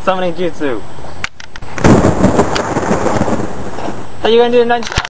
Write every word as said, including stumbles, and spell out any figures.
Summoning jutsu. Are you gonna do a ninja?